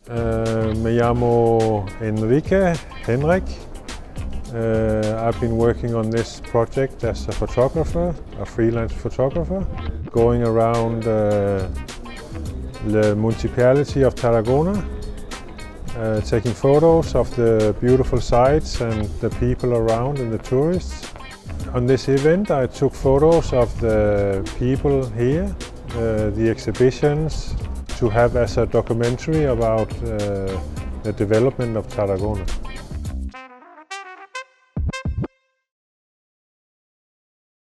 Me llamo Enrique Henrik. I've been working on this project as a photographer, a freelance photographer, going around the municipality of Tarragona, taking photos of the beautiful sights and the people around and the tourists. On this event I took photos of the people here, the exhibitions, to have as a documentary about the development of Tarragona.